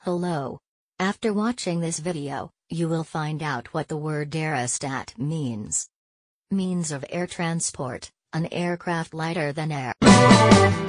Hello. After watching this video, you will find out what the word aerostat means. Means of air transport, an aircraft lighter than air.